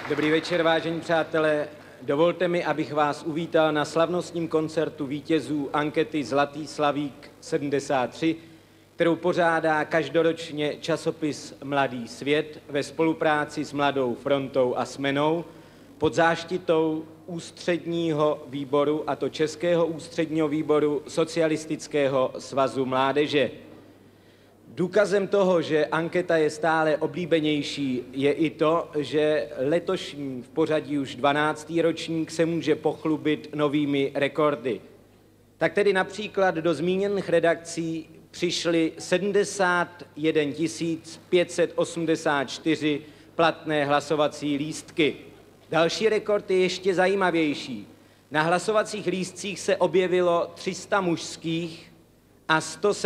Dobrý večer, vážení přátelé. Dovolte mi, abych vás uvítal na slavnostním koncertu vítězů ankety Zlatý slavík 73, kterou pořádá každoročně časopis Mladý svět ve spolupráci s Mladou frontou a Smenou pod záštitou ústředního výboru, a to Českého ústředního výboru Socialistického svazu mládeže. Důkazem toho, že anketa je stále oblíbenější, je i to, že letošní v pořadí už 12. ročník se může pochlubit novými rekordy. Tak tedy například do zmíněných redakcí přišly 71 584 platné hlasovací lístky. Další rekord je ještě zajímavější. Na hlasovacích lístcích se objevilo 300 mužských a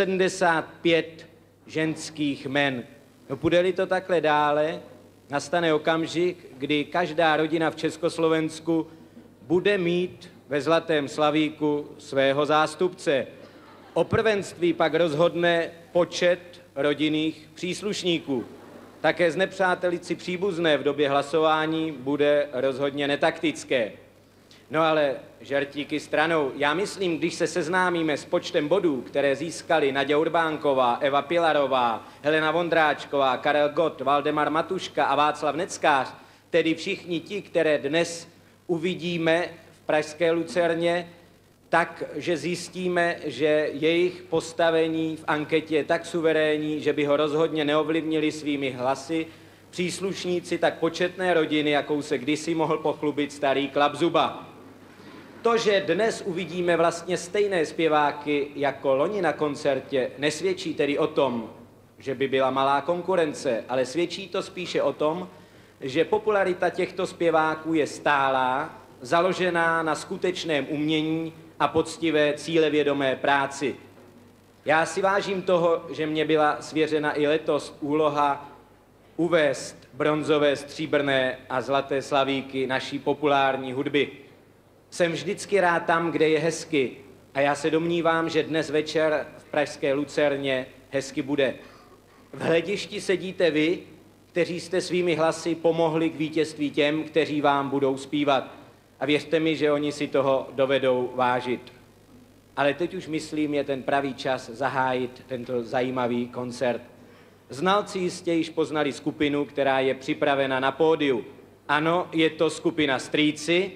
175 ženských jmen. No, půjde-li to takhle dále, nastane okamžik, kdy každá rodina v Československu bude mít ve Zlatém slavíku svého zástupce. O prvenství pak rozhodne počet rodinných příslušníků. Také znepřátelit si příbuzné v době hlasování bude rozhodně netaktické. No ale žertíky stranou. Já myslím, když se seznámíme s počtem bodů, které získali Naďa Urbánková, Eva Pilarová, Helena Vondráčková, Karel Gott, Valdemar Matuška a Václav Neckář, tedy všichni ti, které dnes uvidíme v pražské Lucerně, takže zjistíme, že jejich postavení v anketě je tak suverénní, že by ho rozhodně neovlivnili svými hlasy příslušníci tak početné rodiny, jakou se kdysi mohl pochlubit starý Klapzuba. To, že dnes uvidíme vlastně stejné zpěváky jako loni na koncertě, nesvědčí tedy o tom, že by byla malá konkurence, ale svědčí to spíše o tom, že popularita těchto zpěváků je stálá, založená na skutečném umění a poctivé cílevědomé práci. Já si vážím toho, že mě byla svěřena i letos úloha uvést bronzové, stříbrné a zlaté slavíky naší populární hudby. Jsem vždycky rád tam, kde je hezky, a já se domnívám, že dnes večer v pražské Lucerně hezky bude. V hledišti sedíte vy, kteří jste svými hlasy pomohli k vítězství těm, kteří vám budou zpívat. A věřte mi, že oni si toho dovedou vážit. Ale teď už myslím, je ten pravý čas zahájit tento zajímavý koncert. Znalci jistě již poznali skupinu, která je připravena na pódiu. Ano, je to skupina Strýci,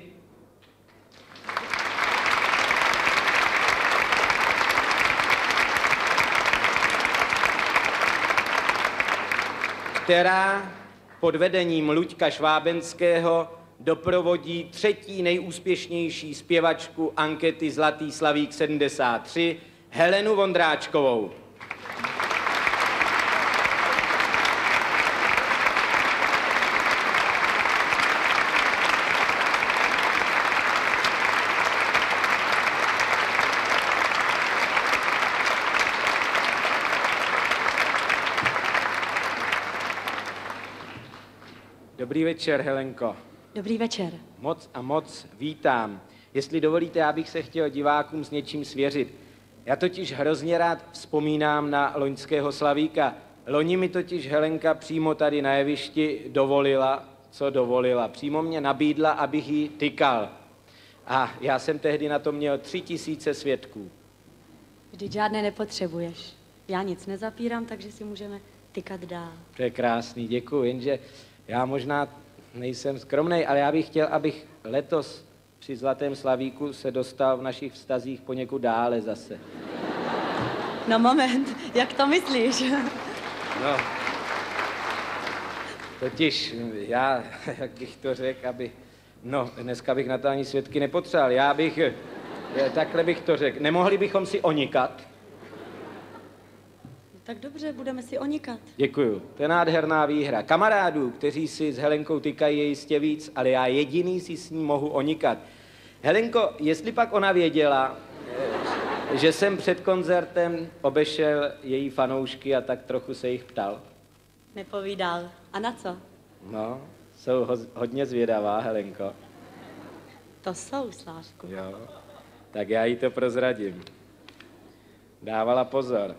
která pod vedením Luďka Švábenského doprovodí třetí nejúspěšnější zpěvačku ankety Zlatý slavík 73, Helenu Vondráčkovou. Dobrý večer, Helenko. Dobrý večer. Moc a moc vítám. Jestli dovolíte, já bych se chtěl divákům s něčím svěřit. Já totiž hrozně rád vzpomínám na loňského slavíka. Loni mi totiž Helenka přímo tady na jevišti dovolila, co dovolila. Přímo mě nabídla, abych jí tykal. A já jsem tehdy na to měl 3000 svědků. Vždyť žádné nepotřebuješ. Já nic nezapírám, takže si můžeme tykat dál. To je krásný, děkuji, jenže já možná nejsem skromnej, ale já bych chtěl, abych letos při Zlatém slavíku se dostal v našich vztazích poněkud dále zase. No moment, jak to myslíš? No, totiž já, jak bych to řekl, dneska bych na to ani svědky nepotřeboval. Takhle bych to řekl, nemohli bychom si onikat? Tak dobře, budeme si onikat. Děkuju, to je nádherná výhra. Kamarádů, kteří si s Helenkou tykají, je jistě víc, ale já jediný si s ní mohu onikat. Helenko, jestli pak ona věděla, že jsem před koncertem obešel její fanoušky a tak trochu se jich ptal? Nepovídal. A na co? No, jsou hodně zvědavá, Helenko. To jsou, Slávku. Jo, tak já jí to prozradím. Dávala pozor.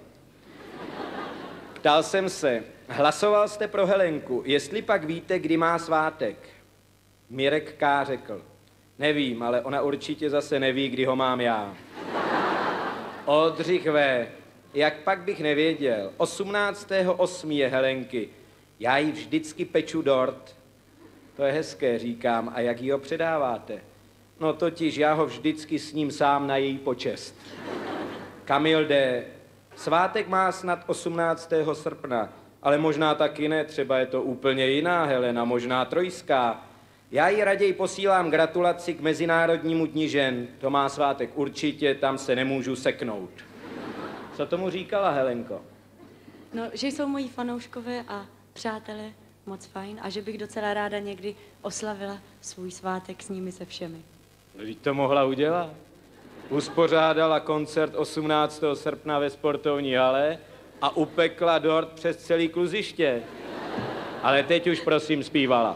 Ptal jsem se, hlasoval jste pro Helenku, jestli pak víte, kdy má svátek? Mirek K. řekl, nevím, ale ona určitě zase neví, kdy ho mám já. Oldřich V. Jak pak bych nevěděl, 18.8. je Helenky. Já jí vždycky peču dort. To je hezké, říkám. A jak jí ho předáváte? No totiž já ho vždycky sním sám na její počest. Kamil D. Svátek má snad 18. srpna, ale možná taky ne, třeba je to úplně jiná Helena, možná trojská. Já jí raději posílám gratulaci k Mezinárodnímu dni žen. To má svátek určitě, tam se nemůžu seknout. Co tomu říkala, Helenko? No, že jsou moji fanouškové a přátelé moc fajn a že bych docela ráda někdy oslavila svůj svátek s nimi se všemi. Vždyť to mohla udělat. Uspořádala koncert 18. srpna ve sportovní hale a upekla dort přes celý kluziště. Ale teď už prosím zpívala.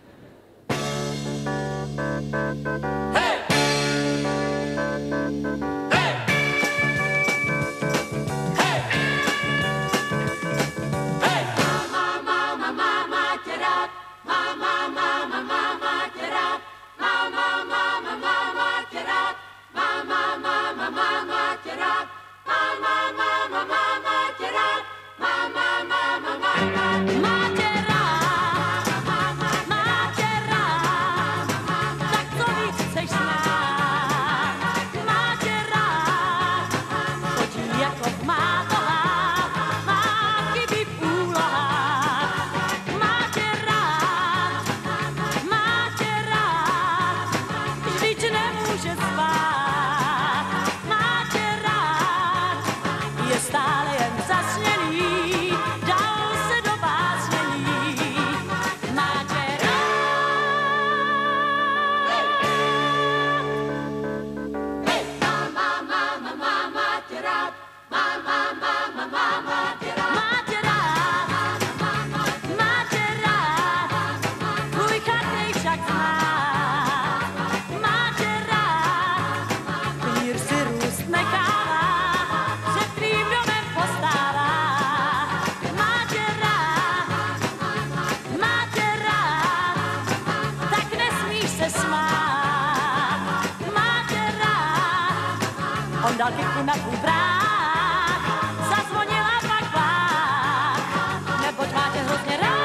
Dal kytku na tvůj brák, zazvonila pak vlák, neboť máte hrozně rád.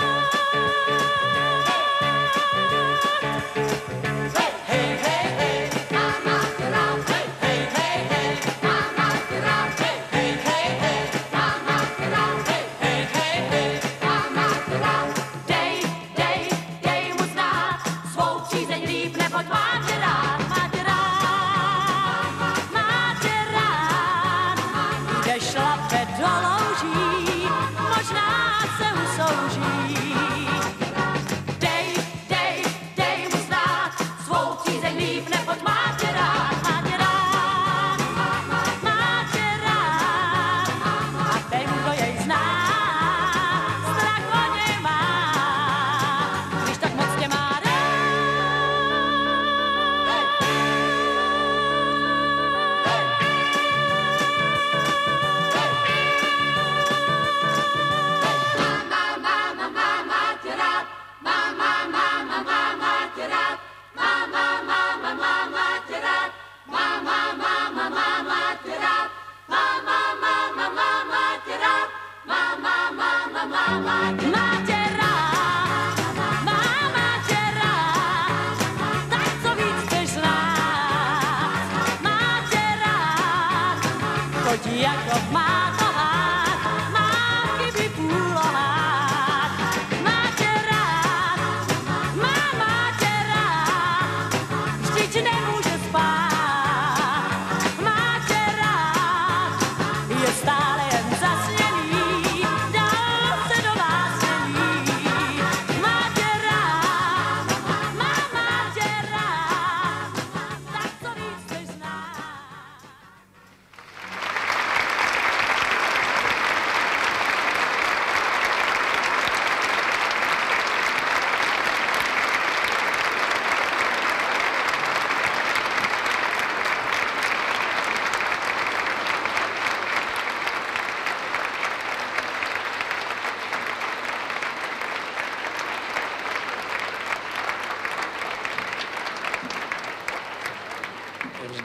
Hej, hej, hej, máma tě rád, hej, hej, hej, hej, máma tě rád, hej, hej, hej, hej, máma tě rád, hej, hej, hej, hej, máma tě rád. Dej mu znát svou přízeň líp, neboť má tě rád, má tě rád. Šlape do louží, možná se usouží. Dej mu znát svou přízeň líp, neboť má tě rád, má tě rád, má tě rád. A ten, kdo jej zná, strach o něj má, když tak moc tě má rád. Jako v mátohách, mám chyby půlohách. Má tě rád, má tě rád, vždyť nemůže spát. Má tě rád, je stále jen zasněný, dál se do vás nelí. Má tě rád, má tě rád, tak co víc chceš znát.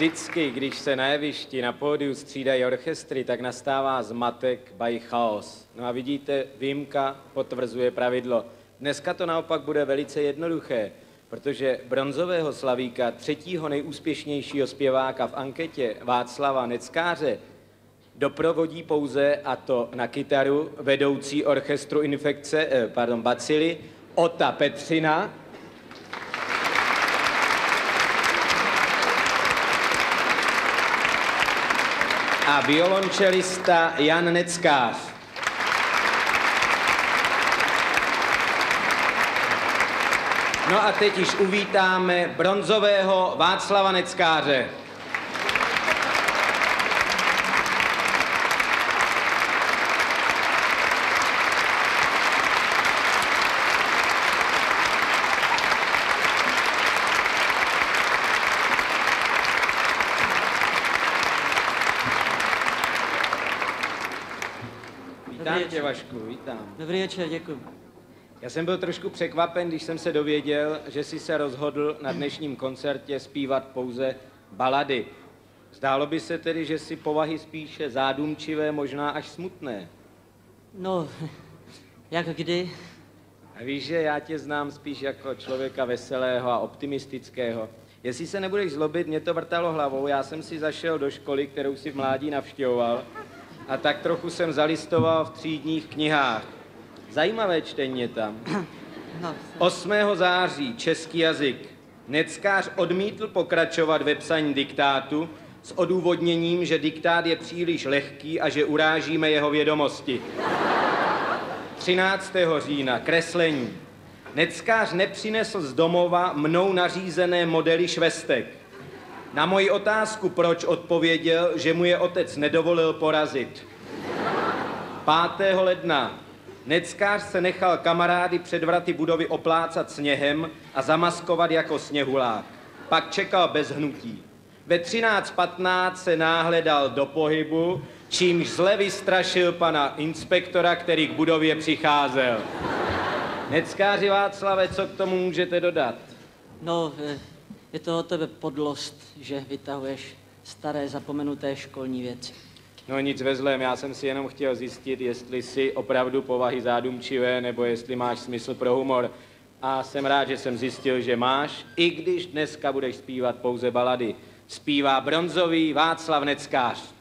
Vždycky, když se na jevišti, na pódiu střídají orchestry, tak nastává zmatek, by chaos. No a vidíte, výjimka potvrzuje pravidlo. Dneska to naopak bude velice jednoduché, protože bronzového slavíka, třetího nejúspěšnějšího zpěváka v anketě Václava Neckáře, doprovodí pouze, a to na kytaru, vedoucí orchestru Bacily, Ota Petřina, a violončelista Jan Neckář. No a teď již uvítáme bronzového Václava Neckáře. Vítám tě, Vašku, vítám. Dobrý večer, děkuji. Já jsem byl trošku překvapen, když jsem se dověděl, že jsi se rozhodl na dnešním koncertě zpívat pouze balady. Zdálo by se tedy, že jsi povahy spíše zádumčivé, možná až smutné. No, jak kdy? A víš, že já tě znám spíš jako člověka veselého a optimistického. Jestli se nebudeš zlobit, mě to vrtalo hlavou, já jsem si zašel do školy, kterou si v mládí navštěvoval, a tak trochu jsem zalistoval v třídních knihách. Zajímavé čtení je tam. No. 8. září, český jazyk. Neckář odmítl pokračovat ve psaní diktátu s odůvodněním, že diktát je příliš lehký a že urážíme jeho vědomosti. 13. října, kreslení. Neckář nepřinesl z domova mnou nařízené modely švestek. Na moji otázku, proč, odpověděl, že mu je otec nedovolil porazit. 5. ledna. Neckář se nechal kamarády před vraty budovy oplácat sněhem a zamaskovat jako sněhulák. Pak čekal bez hnutí. Ve 13:15 se náhle dal do pohybu, čímž zle vystrašil pana inspektora, který k budově přicházel. Neckáři Václave, co k tomu můžete dodat? No, je to o tebe podlost, že vytahuješ staré zapomenuté školní věci. No nic ve zlém, já jsem si jenom chtěl zjistit, jestli jsi opravdu povahy zádumčivé, nebo jestli máš smysl pro humor. A jsem rád, že jsem zjistil, že máš, i když dneska budeš zpívat pouze balady. Zpívá bronzový Václav Neckář.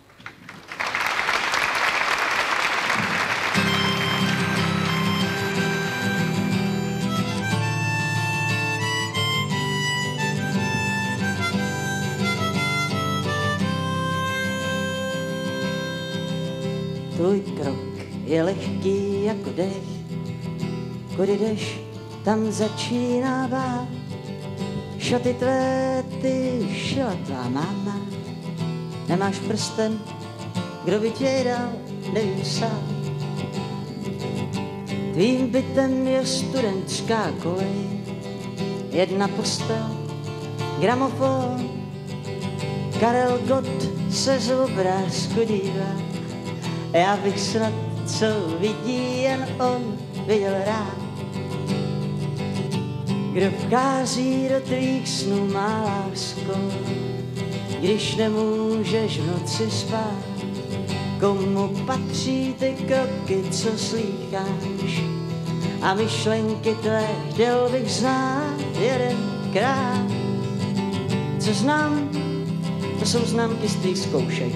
Tvůj krok je lehký jako dech, kudy jdeš, tam začíná bát. Šaty tvé ty šila tvá máma, nemáš prsten, kdo by tě dal, nevím sám. Tvým bytem je studentská kolej, jedna postel, gramofon, Karel Gott se z obrázku dívá. Já bych snad, co vidí jen on, viděl rád. Kdo vchází do tvých snů, má lásko, když nemůžeš v noci spát. Komu patří ty kroky, co slýcháš, a myšlenky tvé chtěl bych znát jedenkrát. Co znám, to jsou známky z tvých zkoušek.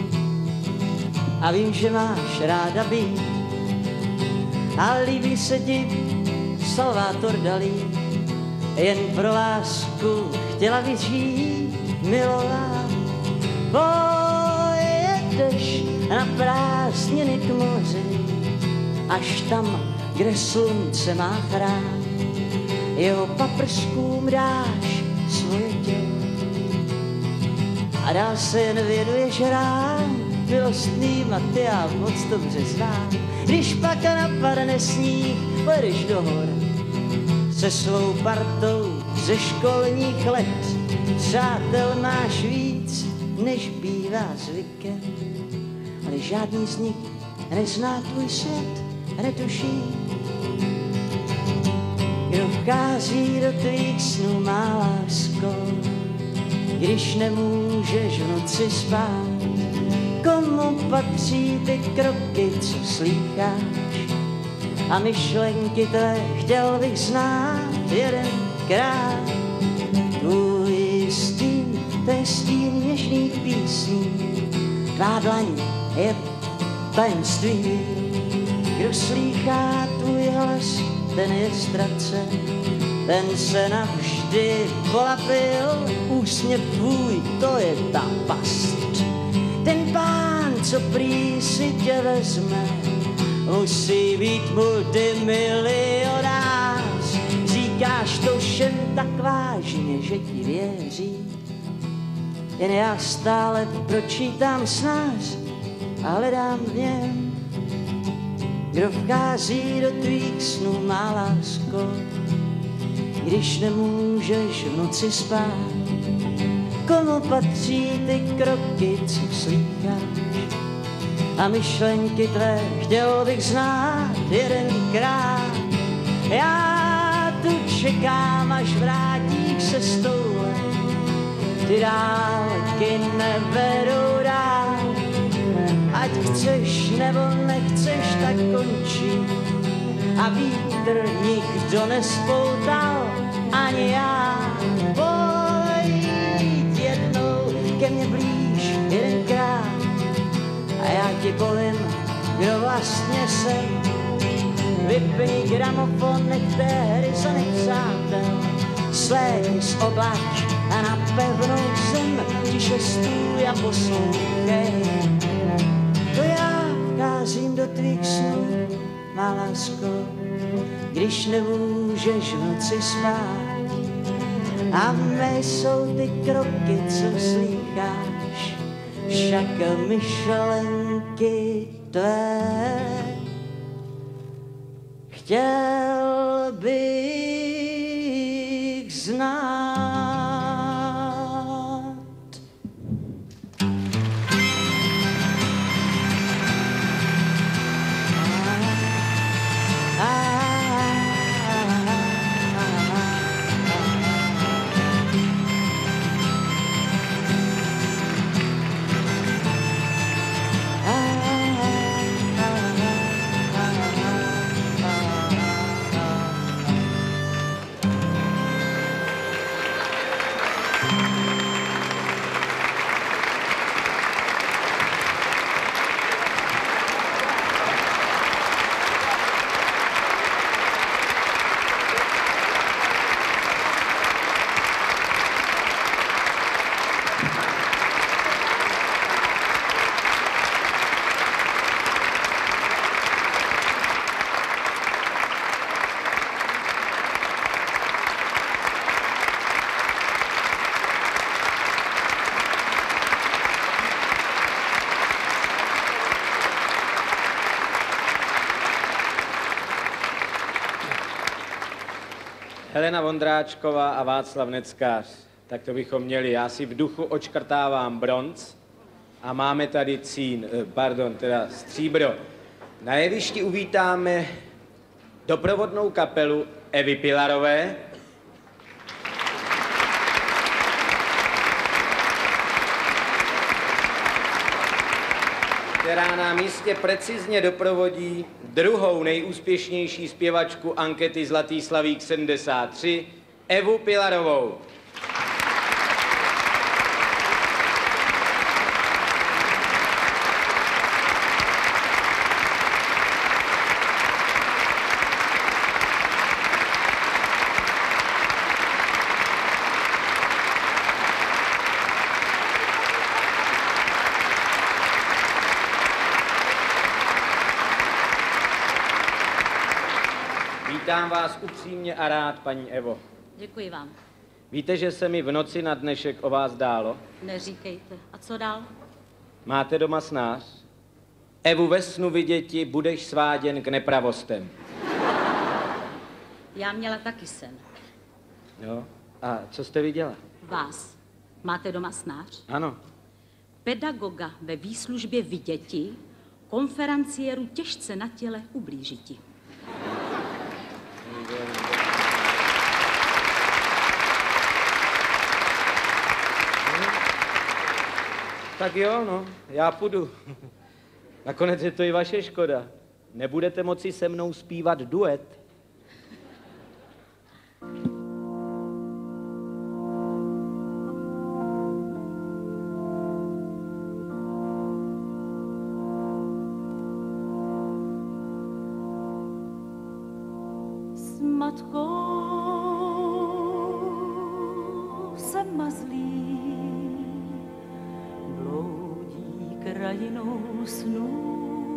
A vím, že máš ráda být a líbí se ti Salvator Dalí. Jen pro lásku chtěla bych žít, milovat. Pojedeš na prázdniny k moři, až tam, kde slunce má chrám. Jeho paprskům dáš svoje tělo a dál se jen věnuješ rám milostným a ty já moc dobře znám. Když pak napadne sníh, pojedeš do hor se svou partou ze školních let. Přátel máš víc, než bývá zvykem, ale žádný z nich nezná tvůj svět, netuší. Kdo vchází do tvých snů, má lásko, když nemůžeš v noci spát. Komu patří ty kroky, co slýcháš? A myšlenky tvé chtěl bych znát jedenkrát. Tvůj stín, to je stín něžných písní, tvá dlaň je tajemství. Kdo slýchá tvůj hlas, ten je ztracen, ten se navždy polapil. Úsměv tvůj, to je ta past. Ten pán, co prý si tě vezme, musí být multimilionář. Říkáš to všem tak vážně, že ti věří. Jen já stále pročítám snář a hledám v něm, kdo vchází do tvých snů, má lásko, když nemůžeš v noci spát. Komu patří ty kroky, co slýcháš? A myšlenky tvé chtěl bych znát jedenkrát. Já tu čekám, až vrátíš se stoulem, ty dálky nevedou dál. Ať chceš nebo nechceš, tak končí a vítr nikdo nespoutal, ani já. Pojď jednou ke mně blíž jedenkrát a já ti povím, kdo vlastně jsem. Vypni gramofon, nech té hry za nepřátel, slékni z oblač a na pevnou zem tiše stůj a poslouchej. To já vcházím do tvých snů, má lásko, když nemůžeš v noci spát. A mé jsou ty kroky, co slýcháš, však myšlenky tvé chtěl bych znát. Helena Vondráčková a Václav Neckář. Tak to bychom měli. Já si v duchu očkrtávám bronz a máme tady stříbro. Na jevišti uvítáme doprovodnou kapelu Evy Pilarové, která nám jistě precizně doprovodí druhou nejúspěšnější zpěvačku ankety Zlatý slavík 73, Evu Pilarovou. Vítám vás upřímně a rád, paní Evo. Děkuji vám. Víte, že se mi v noci na dnešek o vás dálo? Neříkejte. A co dál? Máte doma snář? Evu ve snu viděti budeš sváděn k nepravostem. Já měla taky sen. Jo? A co jste viděla? Vás. Máte doma snář? Ano. Pedagoga ve výslužbě viděti, konferenciéru těžce na těle ublížiti. Tak jo, no, já půjdu. Nakonec je to i vaše škoda. Nebudete moci se mnou zpívat duet. S matkou se mazlí, bloudí krajinou snů.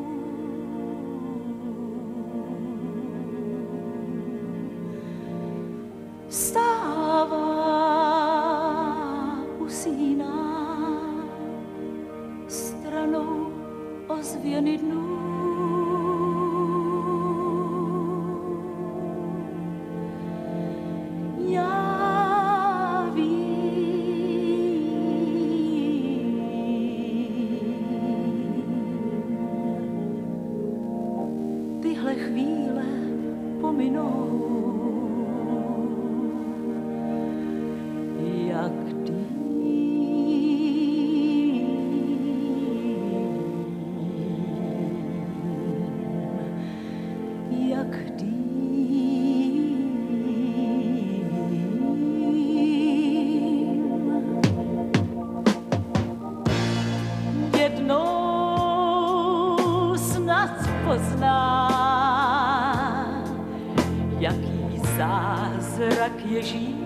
Stává, usíná stranou ozvěny dnů. Já vím, tyhle chvíle pominou, jak jednou snad pozná, jaký zázrak je žít.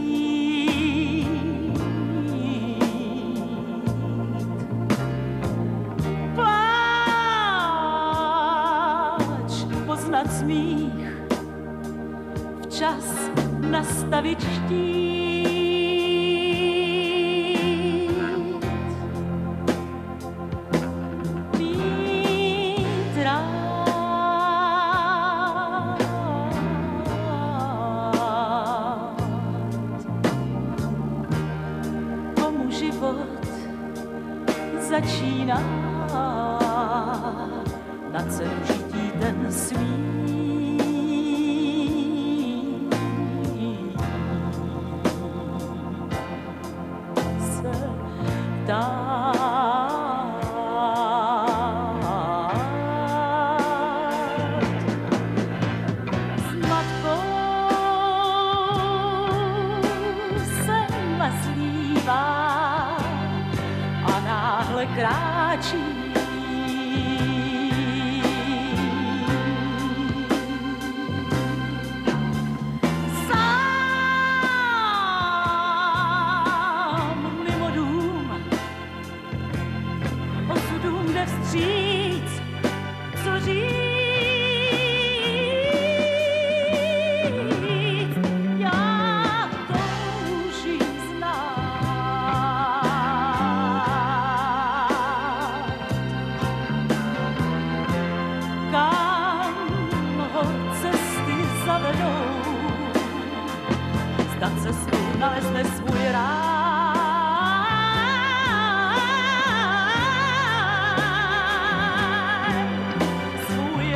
Pláč, poznat smích, včas nastavit štít. Mít rád, komu život začíná, na cenu žití ten svý. S matkou se mazlívá a náhle kráčí. Vstříc, co říct, já toužím znát, kam ho cesty zavedou, zda cestu nalezne svůj rád. Svůj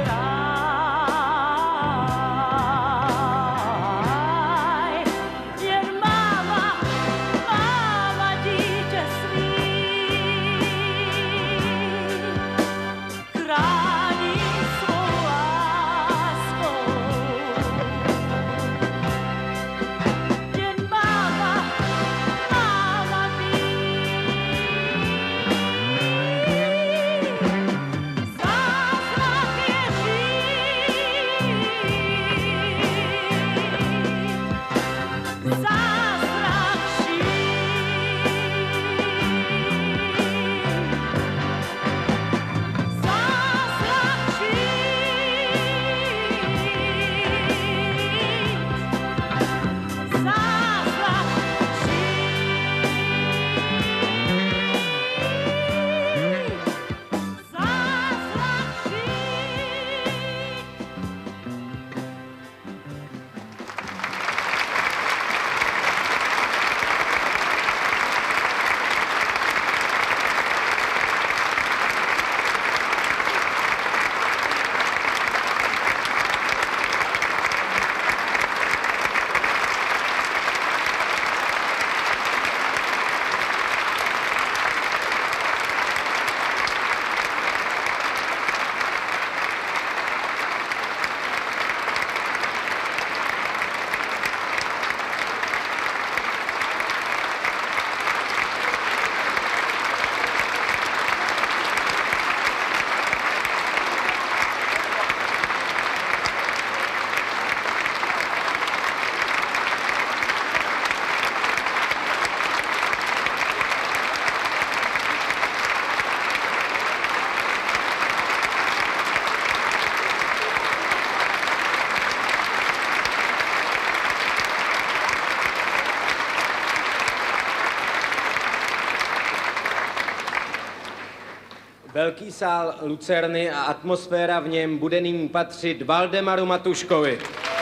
Velký sál Lucerny a atmosféra v něm bude nyní patřit Valdemaru Matuškovi.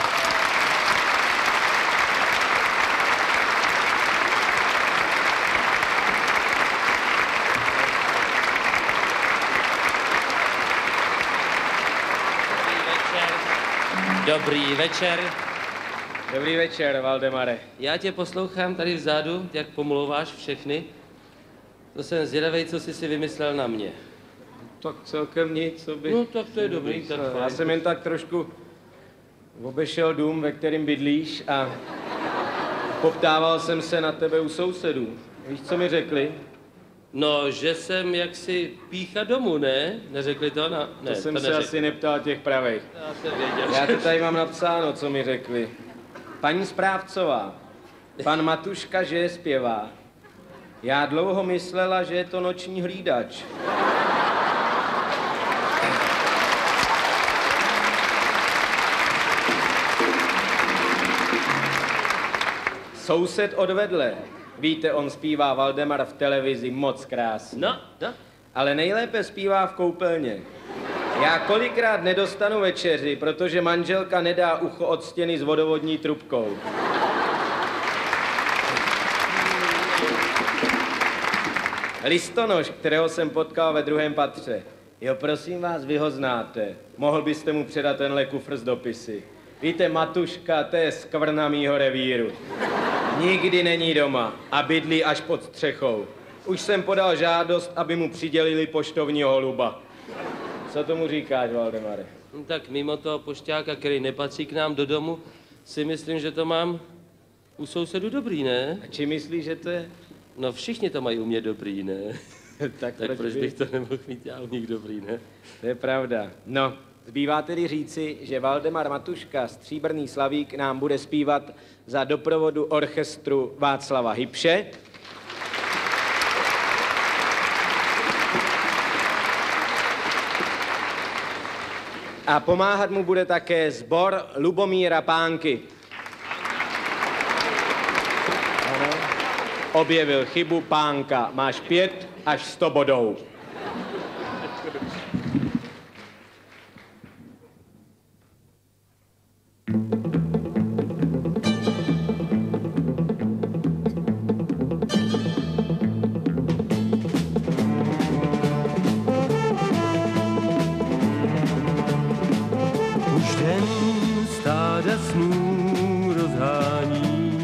Dobrý večer. Dobrý večer, Valdemare. Já tě poslouchám tady vzadu, jak pomlouváš všechny. To jsem zvědavej, co jsi si vymyslel na mě. Tak celkem nic, co by... No tak to je dobrý, tak Já fajn. jsem jen tak trošku obešel dům, ve kterém bydlíš a poptával jsem se na tebe u sousedů. Víš, co mi řekli? No, že jsem jaksi pícha domů, ne? Neřekli to? No, ne, To jsem se neřekli. asi neptal těch pravých. Já jsem věděl. Já to tady mám napsáno, co mi řekli. Paní správcová, pan Matuška, že je zpěvá. Já dlouho myslela, že je to noční hlídač. Soused odvedle. Víte, on zpívá Valdemar v televizi moc krásně. No. Ale nejlépe zpívá v koupelně. Já kolikrát nedostanu večeři, protože manželka nedá ucho od stěny s vodovodní trubkou. Listonoš, kterého jsem potkal ve druhém patře. Jo, prosím vás, vy ho znáte. Mohl byste mu předat tenhle kufr s dopisy. Víte, Matuška, to je skvrna mýho revíru. Nikdy není doma a bydlí až pod střechou. Už jsem podal žádost, aby mu přidělili poštovního holuba. Co tomu říkáš, Valdemare? No, tak mimo toho pošťáka, který nepatří k nám do domu, si myslím, že to mám u sousedu dobrý, ne? A či myslíš, že to je? No všichni to mají u mě dobrý, ne? Tak Tak proč by? bych to nemohl mít já u nich dobrý, ne? To je pravda. No, zbývá tedy říci, že Valdemar Matuška, stříbrný slavík, nám bude zpívat za doprovodu orchestru Václava Hybše. A pomáhat mu bude také sbor Lubomíra Pánky. Ano. Objevil chybu, Pánka. Máš 5 až 100 bodů. Už den stáda snů rozhání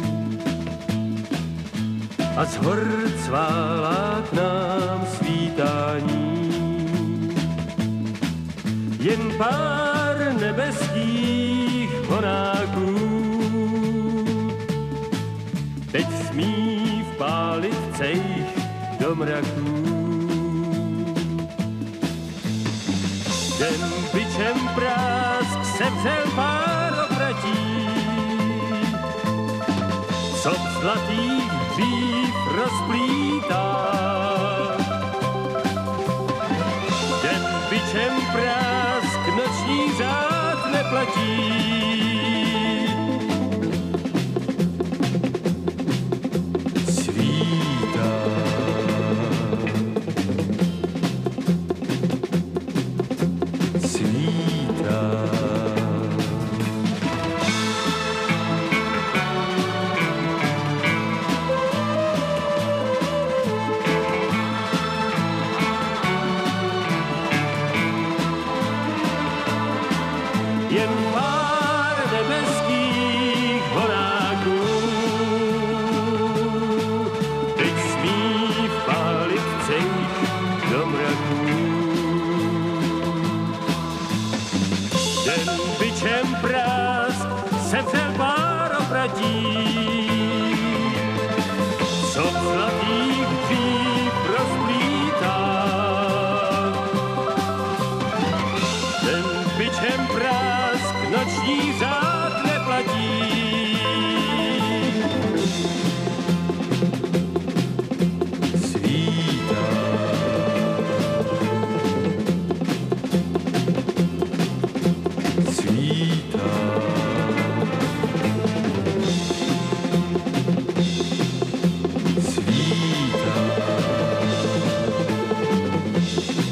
a z hor cválá k nám svítání. Jen pár nebeských honáků teď smí vpálit cejch do mraků. Den bičem prásk se vřel pár obratí, co v zlatých dřív rozplítá. Den bičem prásk noční řád neplatí. Svítá. Jen pár nebeských horáků teď smí vpálit cejch do mraků. Den bičem prásk se vřel pár obratí, co v zlatých dřív rozplítá. Den bičem prásk noční řád neplatí. Svítá. Svítá. Svítá.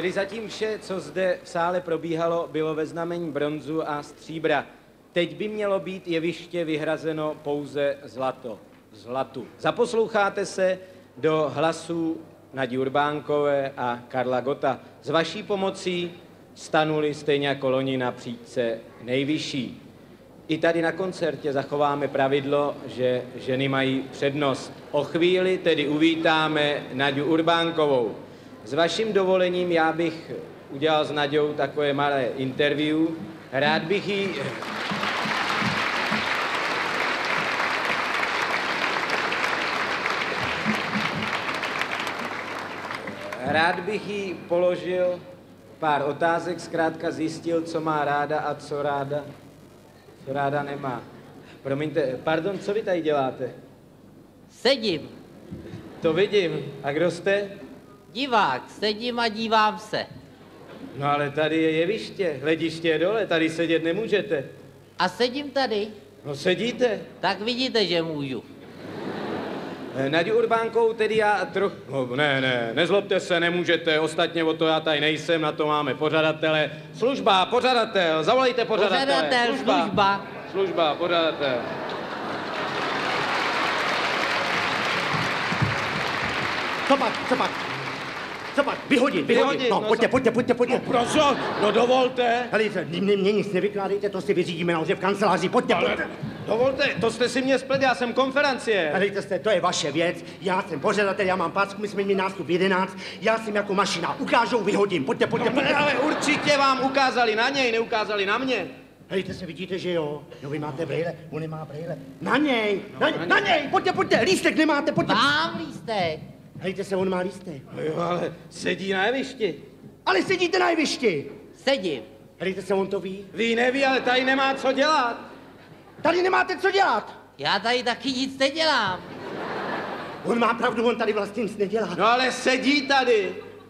Tedy zatím vše, co zde v sále probíhalo, bylo ve znamení bronzu a stříbra. Teď by mělo být jeviště vyhrazeno pouze zlatu. Zaposloucháte se do hlasů Nadi Urbánkové a Karla Gotta. S vaší pomocí stanuli stejně jako loni na příčce nejvyšší. I tady na koncertě zachováme pravidlo, že ženy mají přednost. O chvíli tedy uvítáme Nadiu Urbánkovou. S vaším dovolením já bych udělal s Naďou takové malé interview. Rád bych jí položil pár otázek, zkrátka zjistil, co má ráda a co ráda nemá. Promiňte, pardon, co vy tady děláte? Sedím. To vidím. A kdo jste? Divák, sedím a dívám se. No ale tady je jeviště, hlediště je dole, tady sedět nemůžete. A sedím tady. No sedíte. Tak vidíte, že můžu. Nadiu Urbánkovou tedy já trochu... No, nezlobte se, nemůžete, ostatně o to já tady nejsem, na to máme pořadatele. Služba, pořadatel, zavolejte pořadatele. Pořadatel, služba. Služba, pořadatel. Co pak? Vyhodit. No, pojďte. No proč? No dovolte. Helejte, mě nic nevykládejte, to si vyřídíme nahoře v kanceláři, pojďte. Dovolte, to jste si mě spletl, já jsem konferencie. Helejte, to je vaše věc, já jsem pořadatel, já mám pásku, my jsme měli nástup 11, já jsem jako mašina, ukážou, vyhodím, pojďte. Ale určitě vám ukázali na něj, neukázali na mě. Helejte se, vidíte, že jo? No vy máte brejle, on nemá brejle. Na něj, pojďte, lístek nemáte, pojďte. Mám lístek. Helejte se, on má lístek. No jo, ale sedí na jevišti. Ale sedíte na jevišti. Sedím. Helejte se, on to ví. Ví, neví, ale tady nemá co dělat. Tady nemáte co dělat. Já tady taky nic nedělám. On má pravdu, on tady vlastně nic nedělá. No ale sedí tady.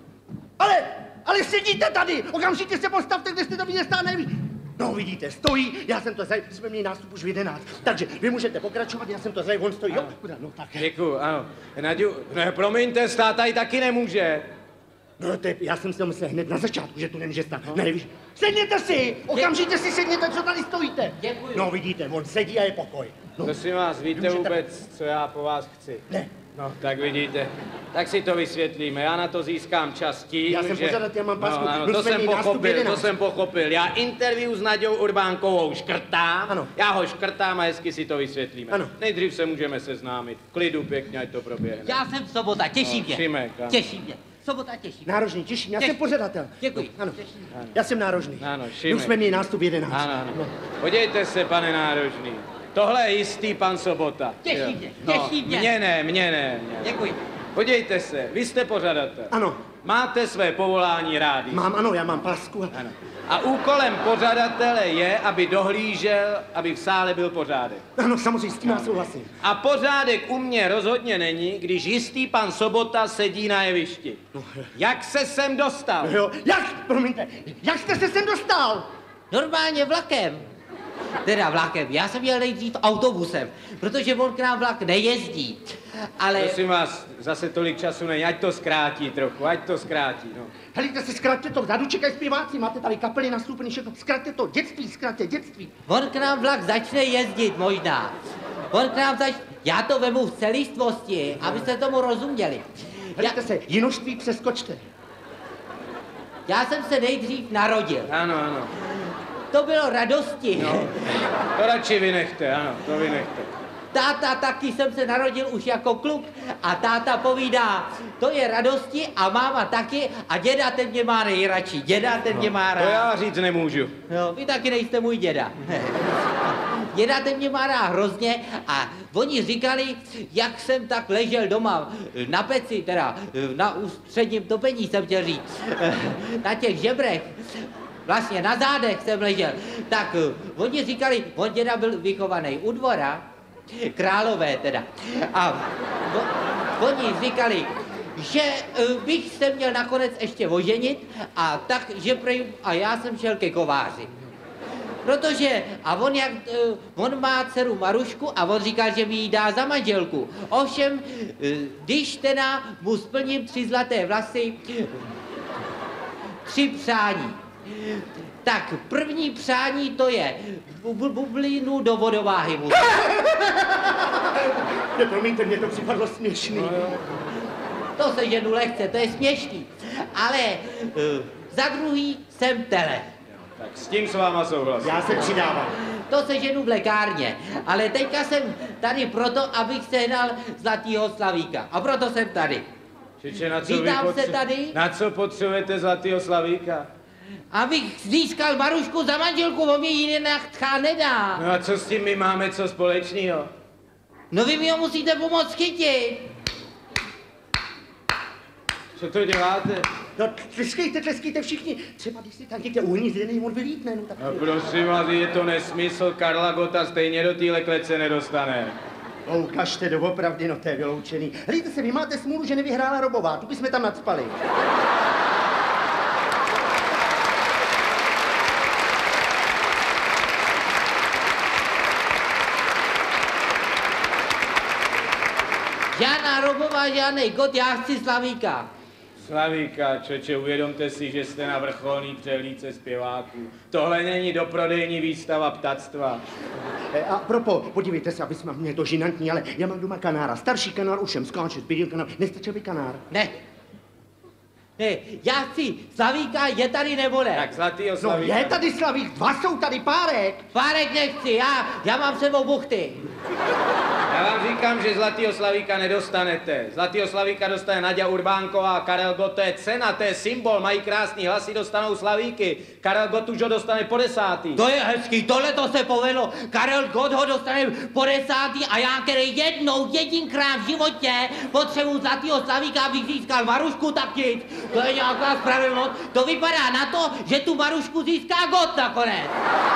Ale sedíte tady, okamžitě se postavte, kde jste to viděli stát, neví. No vidíte, stojí, já jsem to zajel, jsme měli nástup už v 11, takže vy můžete pokračovat, já jsem to zajel, on stojí, jo, no tak. Děkuju, ano. Naďu, ne, promiňte, stát tady taky nemůže. No já jsem si to myslel hned na začátku, že tu nemůže stát, ne, víš. Sedněte si, okamžitě si sedněte, co tady stojíte. Děkuji. No vidíte, on sedí a je pokoj. No. Prosím vás, víte vůbec, co já po vás chci? Ne. No, tak vidíte. Tak si to vysvětlíme. Já na to získám čas tím, já jsem pořadatel, já mám pásku. No, ano, to jsem pochopil. Já interview s Naďou Urbánkovou škrtám. Ano. Já ho škrtám a hezky si to vysvětlíme. Ano. Nejdřív se můžeme seznámit. V klidu pěkně, ať to proběhne. Já jsem Sobota, těší mě. Šimek, ano. Těší mě. Sobota těší. Nárožný, těším, já jsem pořadatel. Děkuji. Ano, já jsem Nárožný. Ano, My Šimek. už jsme měli nástup 11. Ano. Podívejte se, pane Nárožný. Tohle je jistý pan Sobota. Těší mě. Mě ne. Děkuji. Podívejte se, vy jste pořadatel. Ano. Máte své povolání rádi. Ano, já mám pásku. Ano. A úkolem pořadatele je, aby dohlížel, aby v sále byl pořádek. Ano, samozřejmě, s tím já souhlasím. A pořádek u mě rozhodně není, když jistý pan Sobota sedí na jevišti. Jak se sem dostal? Jo, jak jste se sem dostal? Normálně vlakem. Teda vlakem. Já jsem jel nejdřív autobusem, protože on k nám vlak nejezdí. Ale... Prosím vás, zase tolik času není, ať to zkrátí trochu, no. Helejte se, zkraťte to, vzadu čekají zpěváci, máte tady kapely nastoupený, všechno, zkraťte to, dětství. On k nám vlak začne jezdit možná. Já to vemu v celistvosti, abyste tomu rozuměli. Helejte se, jinožství přeskočte. Já jsem se nejdřív narodil. Ano. To bylo radosti. No, to radši vynechte, ano, to vynechte. Táta taky jsem se narodil už jako kluk a táta povídá, to je radosti a máma taky a děda ten mě má nejradši, děda ten mě má rád. To já říct nemůžu. Jo, vy taky nejste můj děda. Děda ten mě má rád hrozně a oni říkali, jak jsem tak ležel doma na peci, teda na ústředním topení jsem chtěl říct, na těch žebrech, vlastně na zádech jsem ležel, tak oni říkali, on děda byl vychovaný u dvora, králové teda, a oni říkali, že bych se měl nakonec ještě oženit a tak, že a já jsem šel ke kováři. Protože, a on má dceru Marušku a on říkal, že mi ji dá za manželku. Ovšem, když teda mu splním 3 zlaté vlasy, 3 přání. Tak, první přání to je bublinu do vodováhy. Promiňte, mě to připadlo směšný. To se ženu lehce, to je směšný. Ale za druhý jsem tele. Tak s tím s váma souhlasím. Já se přidávám. To se ženu v lékárně. Ale teďka jsem tady proto, abych sehnal zlatýho slavíka. A proto jsem tady. Čiče, na co Vítám se tady. Na co potřebujete zlatýho slavíka? Abych získal Marušku za manželku, on mě jinak tchá nedá. No a co s tím my máme co společného? No vy mi ho musíte pomoct chytit. Co to děláte? No tleskejte všichni. Třeba když si tam někde uhnízdený, on vylítne, no tak... No prosím vás, je to nesmysl, Karla Gotta stejně do téhle klece nedostane. Ukažte doopravdy, no to je vyloučený. Hlíte se, vy máte smůlu, že nevyhrála Robová, tu bychom tam nacpali. Žádná Robová, žádnej Gott, já chci Slavíka. Slavíka, čoče, uvědomte si, že jste na vrcholný přehlídce zpěváků. Tohle není doprodejní výstava ptactva. A propo, podívejte se, aby jsme, mě to žinantní, ale já mám doma kanára. Starší kanár ušem skáče, zbydil kanár. Nestačil by kanár? Ne. Ne, já chci Slavíka, je tady nebo ne? Tak zlatýho No Slavíka. je tady Slavík, 2 jsou tady, Párek. Párek nechci, já mám sebou buchty. Já vám říkám, že zlatýho Slavíka nedostanete. Zlatýho Slavíka dostane Naďa Urbánková, Karel Gott, to je cena, to je symbol, mají krásný hlasy, dostanou Slavíky. Karel Gott už ho dostane po 10. To je hezký, tohle to se povedlo. Karel Gott ho dostane po 10. a já, který jedinkrát v životě potřebuji zlatýho Slavíka, abych získal Marušku, tak nic. To je nějaká spravedlnost. To vypadá na to, že tu Marušku získá Gott nakonec.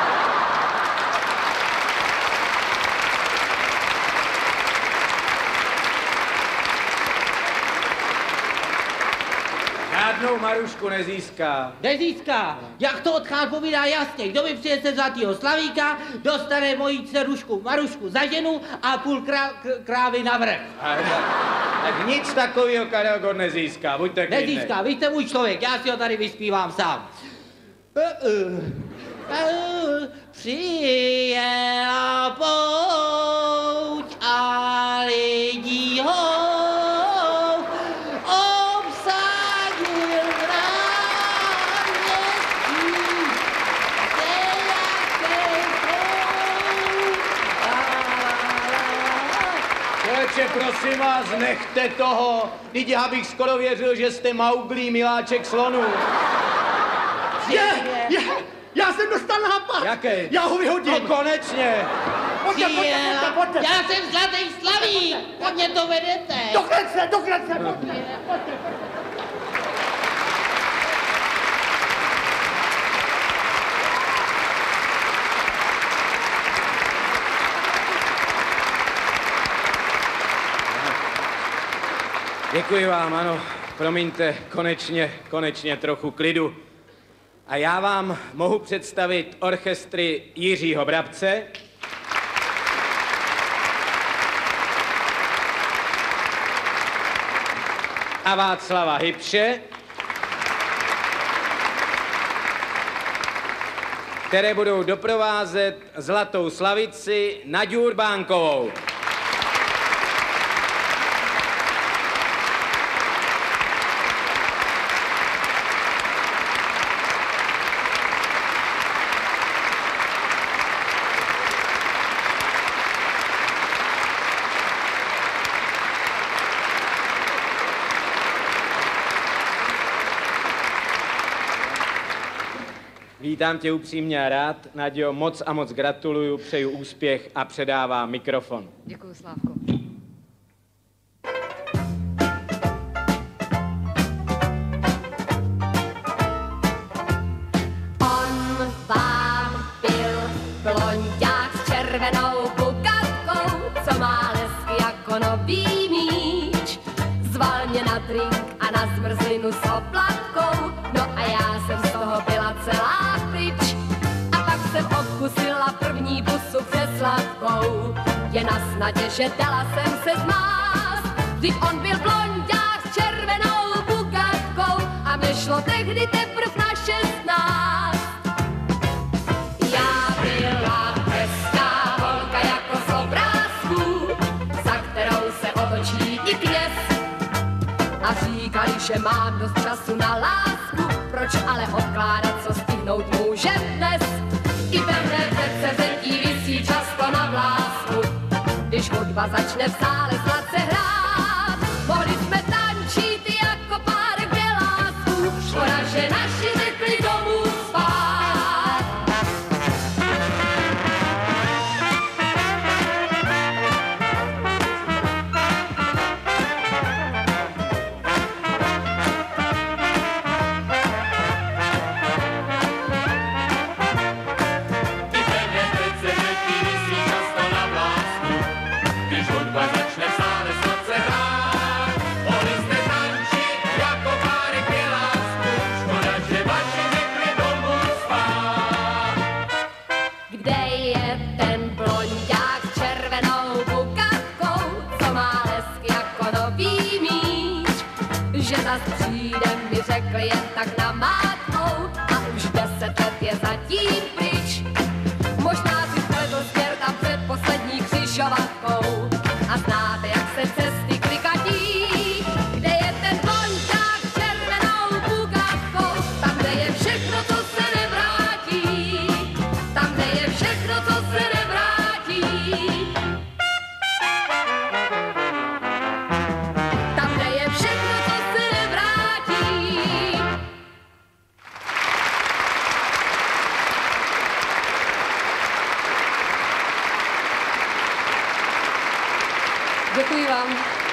Žádnou Marušku nezíská. Nezíská. Jak to odchází povídá jasně. Kdo mi přinese zlatýho Slavíka, dostane moji dcerušku Marušku za ženu a půl krávy navrch. Tak nic takového Karel Gott nezíská, buďte klidnej. Nezíská, vy jste můj člověk, já si ho tady vyspívám sám. Přijela pouť a lidí ho obsadil náměstí, Koleče, prosím vás, nechte toho. Teď já bych skoro věřil, že jste Mauglí, miláček slonů. Já jsem dostal nápad. Jaký? Já ho vyhodím. No konečně. Pojďte. Já jsem zlatý Slavík, kam mě to vedete? Do klece, pojďte. Děkuji vám, ano. Promiňte, konečně trochu klidu. A já vám mohu představit orchestry Jiřího Brabce, a Václava Hybše, které budou doprovázet zlatou slavici Naďu Urbánkovou. Vítám tě upřímně a rád. Naďo, moc a moc gratuluju, přeju úspěch a předávám mikrofon. Děkuji, Slávko. On vám byl blonďák s červenou bukatkou, co má lesky jako nový míč. Zval mě na drink a na zmrzlinu s oplatkou, no a já jsem z toho byla celá pryč. A pak jsem odkusila první pusu přes sladkou, je na snadě, že dala jsem se zmást. Vždyť on byl blonďák s červenou bukatkou a mě šlo tehdy teprv na že mám dost času na lásku, proč ale odkládat, co stihnout můžem dnes. I pevné přece řetí visí často na vlásku, když hudba začne v sále sladce hrát. Mohli jsme tančit jako pár bělásků, škoda, že naši řekli domů spát. Přijde mi řekl jen tak namátkou a už 10 let je zatím pryč. Možná si spletl směr tam před poslední křižovatkou a znáte, jak se cesty klikatí. Kde je ten ponťák s červenou bugátkou? Tam, kde je všechno, co se nevrátí. Tam, kde je všechno, co se nevrátí. Tam, kde je všechno, co se nevrátí. Děkuji vám.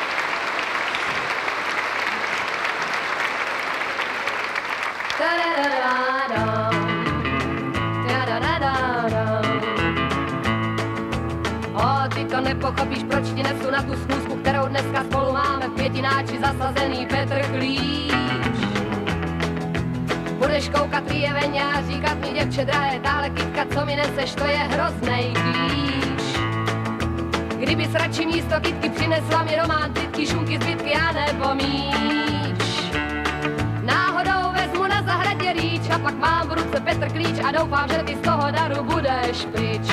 Ty to nepochopíš, proč ti nesu na tu schůzku, kterou dneska spolu máme v květináči zasazený Petr Klíč. Budeš koukat rýjeveně a říkat mi, děvče drahé, táhle kytka, co mi neseš, to je hroznej kýč. Kdybys radši místo kytky přinesla mi romantický šunky, zbytky a nebo míč. Náhodou vezmu na zahradě rýč a pak mám v ruce Petr Klíč a doufám, že ty z toho daru budeš pryč.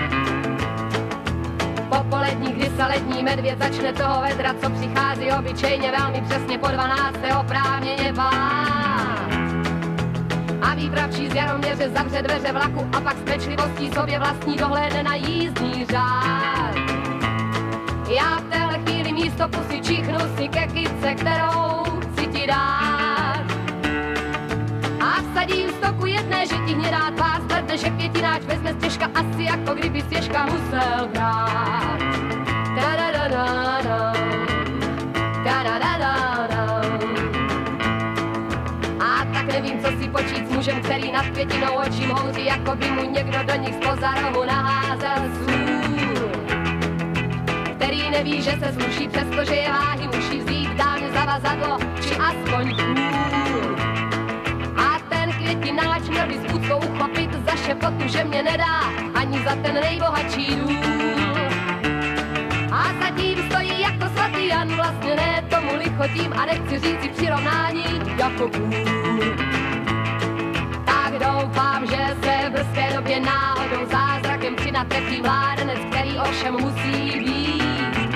Popolední, kdy se letní medvěd začne toho vedra, co přichází obyčejně velmi přesně po 12. oprávněně bát. A výpravčí z Jaroměře zavře dveře vlaku a pak s pečlivostí sobě vlastní dohlédne na jízdní řád. Já v téhle chvíli místo pusy čichnu si ke kytce, kterou chci ti dát. A vsadím stoku jedné, že ti hnědá tvář zvedne, že květináč vezme stěžka asi jako kdyby stěžka musel brát. A tak nevím, co si počít s mužem, který nad květinou očím houří, jako by mu někdo do nich zpoza rohu naházel sůl. Který neví, že se sluší, přestože je váhy musí vzít dámě zavazadlo, či aspoň kůl. A ten květináč měl by s úctou uchopit za šepotu, že mě nedá ani za ten nejbohatší důl. A zatím stojí jako svatý Jan, vlastně ne tomu lichotím a nechci říci přirovnání jako kůl. Tak doufám, že se v brzké době náhodou zázrakem přinatrefí mládenec, který ovšem musí být.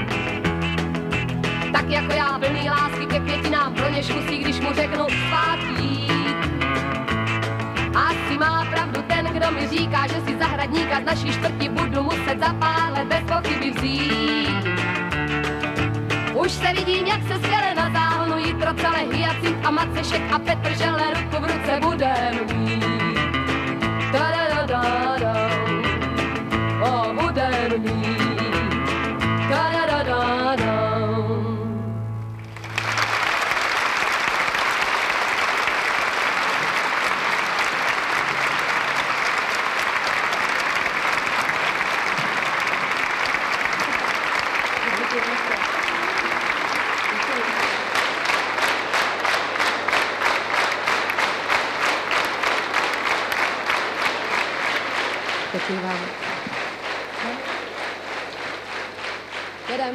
Tak jako já plný lásky ke květinám, pro něž musí, když mu řeknu spát jít. Asi má pravdu ten, kdo mi říká, že si zahradníka z naší čtvrti budu muset za pár let bez pochyby vzít. Už se vidím, jak se skvěle na záhonu jitro celé hyacint a macešek a Petr želé ruku v ruce budem mít. Ta-da-da-da-da, o, budem mít. Ta-da-da-da-da. Děkuji vám. Jedem.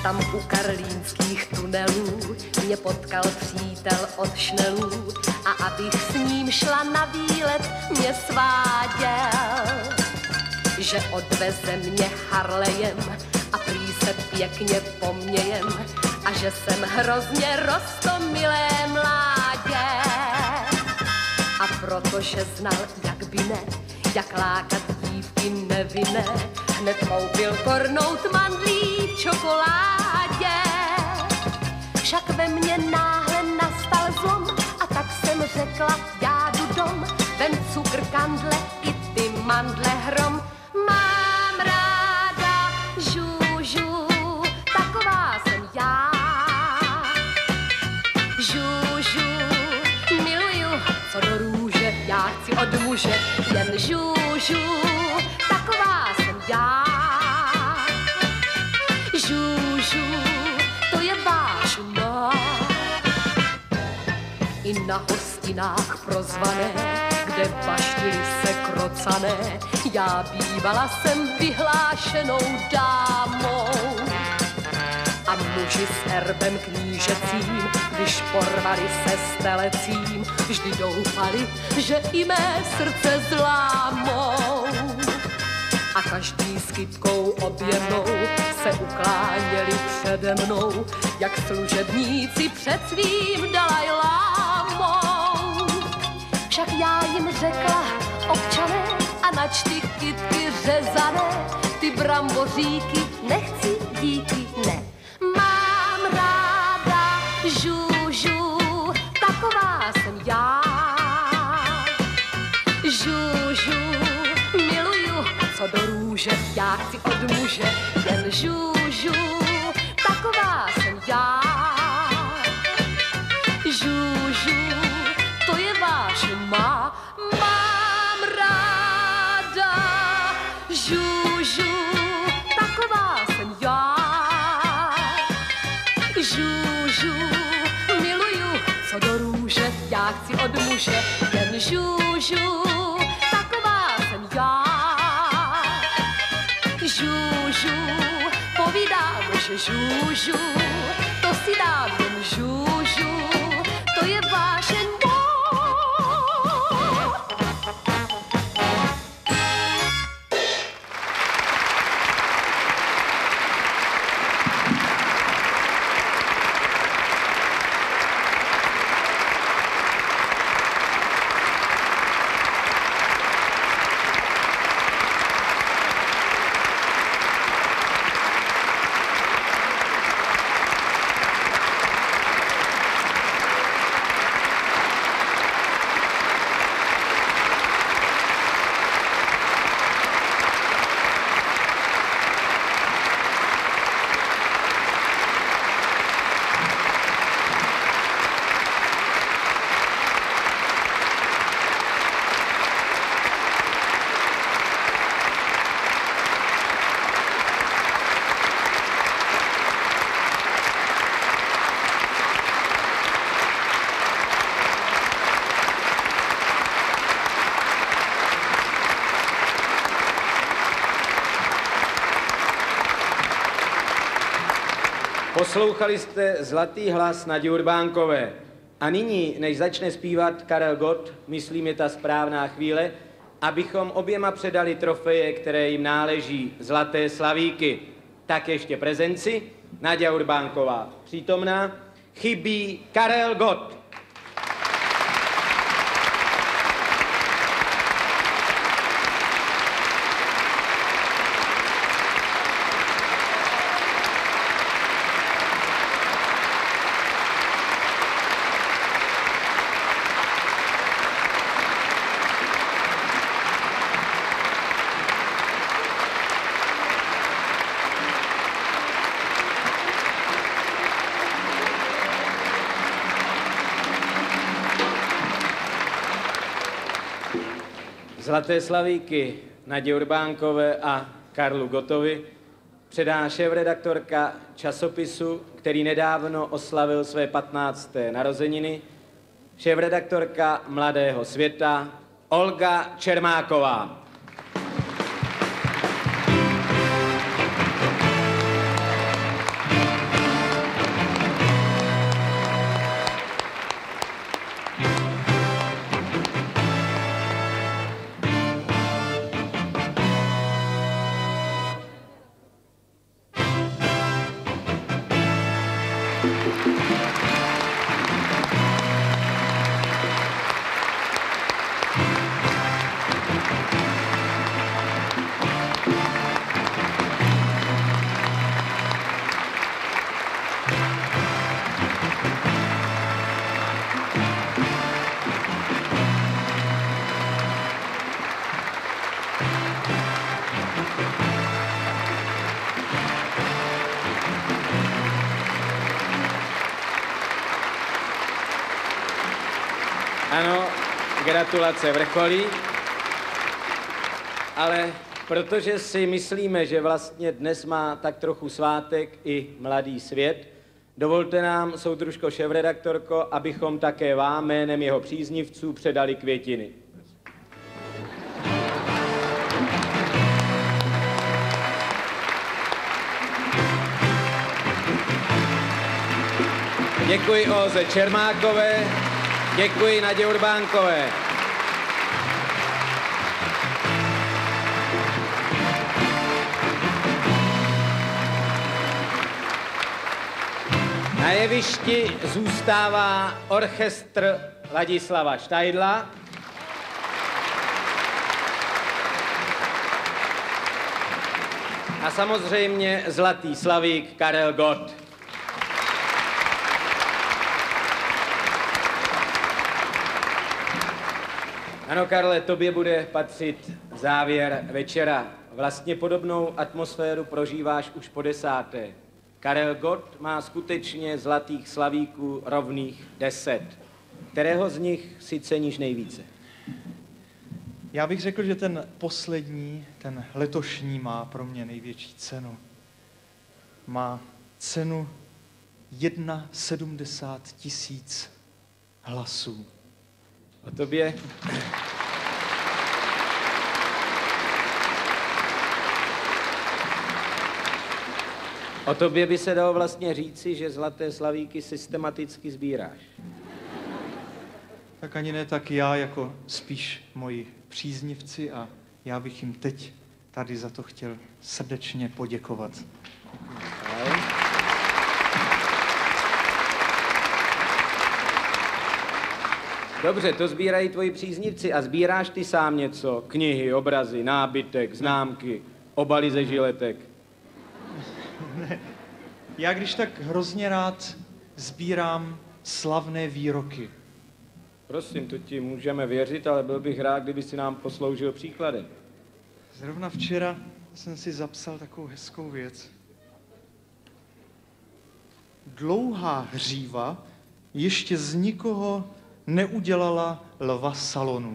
Tam u karlínských tunelů mě potkal přítel od šnelů a abych s ním šla na výlet, mě sváděl, že odveze mě Harlejem a prý se pěkně pomějem a že jsem hrozně roztomilé mládě. A protože znal, jak by ne, jak lákat dívky nevinné, hned koupil kornout mandlí v čokoládě. Však ve mně náhle nastal zlom a tak jsem řekla, já jdu dom, vem cukr, kandle i ty mandle hrom. Mám ráda žužu, taková jsem já. Žužu, miluju, co do růže, já chci od muže jen žužu, taková jsem já. Žužu, to je vážná. I na hostinách prozvané, kde baštili se krocané, já bývala jsem vyhlášenou dámou. A muži s herbem knížecím, když porvali se s telecím, vždy doufali, že i mé srdce zlámou. A každý s kytkou objemnou se ukláněli přede mnou, jak služebníci před svým Dalajlámou. Však já jim řekla, občané, a nač ty kytky řezané, ty bramboříky nechci, díky, ne. Mám ráda žužu, taková jsem já. Žužu, miluju, co do růže, já chci od muže jen žužu, taková jsem já. Žužu, to je váš má, mám ráda žužu, taková jsem já. Žužu, miluju, co do růže, já chci od muže jen žužu, taková jsem já. Žužu, povídám, že žužu, to si dám jen žužu, to je vášeň má. Poslouchali jste Zlatý hlas Nadi Urbánkové. A nyní, než začne zpívat Karel Gott, myslím, je ta správná chvíle, abychom oběma předali trofeje, které jim náleží, Zlaté slavíky. Tak ještě prezenci. Naďa Urbánková přítomná. Chybí Karel Gott. Zlaté slavíky Nadě Urbánkové a Karlu Gottovi předá šéfredaktorka časopisu, který nedávno oslavil své 15. narozeniny, šéfredaktorka Mladého světa Olga Čermáková. Ano, gratulace vrcholí. Ale protože si myslíme, že vlastně dnes má tak trochu svátek i mladý svět, dovolte nám, soudružko šéfredaktorko, abychom také vám jménem jeho příznivců předali květiny. Děkuji Olze Čermákové, děkuji Nadě Urbánkové. Na jevišti zůstává orchestr Ladislava Štajdla. A samozřejmě zlatý slavík Karel Gott. Ano, Karle, tobě bude patřit závěr večera. Vlastně podobnou atmosféru prožíváš už po 10. Karel Gott má skutečně zlatých slavíků rovných 10. Kterého z nich si ceníš nejvíce? Já bych řekl, že ten poslední, ten letošní má pro mě největší cenu. Má cenu 71 000 hlasů. O tobě? O tobě by se dalo vlastně říci, že zlaté slavíky systematicky sbíráš. Tak ani ne tak já, jako spíš moji příznivci a já bych jim teď tady za to chtěl srdečně poděkovat. Dobře, to sbírají tvoji příznivci a sbíráš ty sám něco? Knihy, obrazy, nábytek, známky, obaly ze žiletek? Ne. Já když tak hrozně rád sbírám slavné výroky. Prosím, to ti můžeme věřit, ale byl bych rád, kdyby si nám posloužil příkladem. Zrovna včera jsem si zapsal takovou hezkou věc. Dlouhá hříva ještě z nikoho neudělala lva salonu.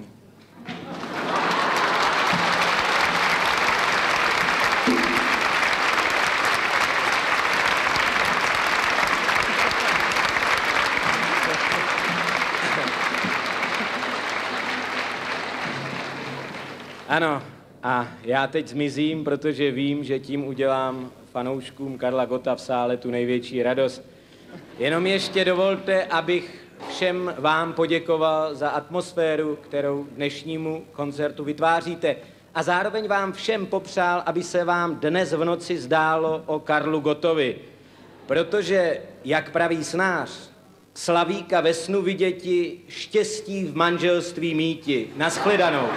Ano, a já teď zmizím, protože vím, že tím udělám fanouškům Karla Gotta v sále tu největší radost. Jenom ještě dovolte, abych všem vám poděkoval za atmosféru, kterou dnešnímu koncertu vytváříte. A zároveň vám všem popřál, aby se vám dnes v noci zdálo o Karlu Gottovi. Protože, jak praví snář, slavíka ve snu viděti, štěstí v manželství míti. Naschledanou.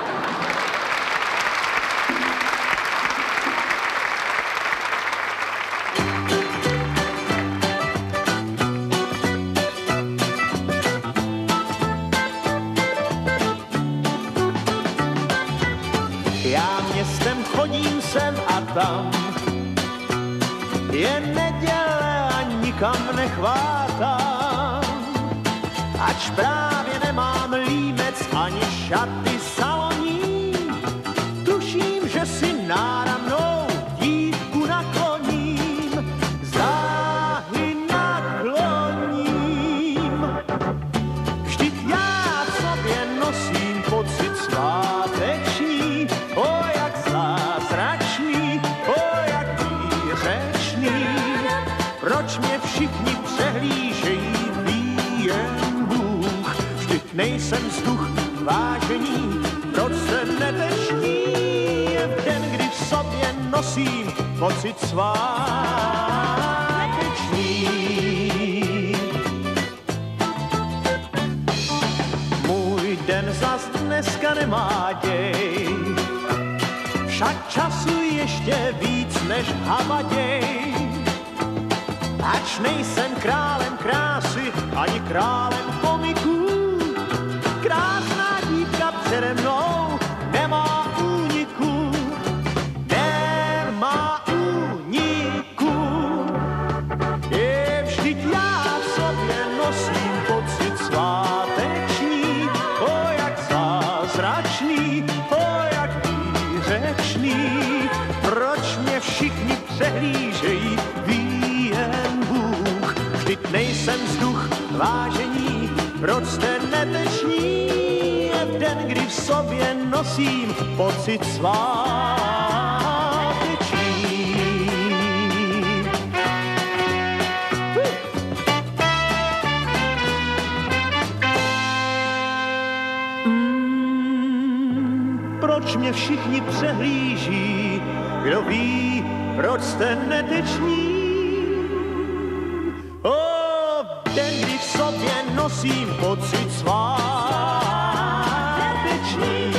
Tam je neděle a nikam nechvátám, ač právě nemám límec ani šaty saloní. Tuším, že si náramnou dívku nakloním, záhy nakloním. Vždyť já v sobě nosím pocit sváteční, o jak zázračný, proč mě všichni přehlížejí, ví jen Bůh. Vždyť nejsem vzduch vážení, proč se neteční, je v den, kdy v sobě nosím pocit sváteční. Můj den zas dneska nemá děj, však času ještě víc než havaděj. Ač nejsem králem krásy, ani králem komiků, krásná dívka přede mnou nemá úniku, nemá úniku. Je vždyť já v sobě nosím pocit sváteční, přehlížejí, ví jen Bůh. Vždyť nejsem vzduch, vážení, proč jste neteční? Je v den, kdy v sobě nosím pocit sváteční. Proč mě všichni přehlíží, kdo ví, proč jste neteční? O, den, kdy v sobě nosím pocit sváteční.